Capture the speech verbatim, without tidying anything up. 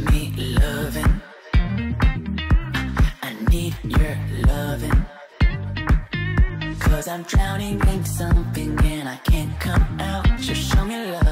me loving. I need your loving. Cause I'm drowning in something and I can't come out. Just show me love.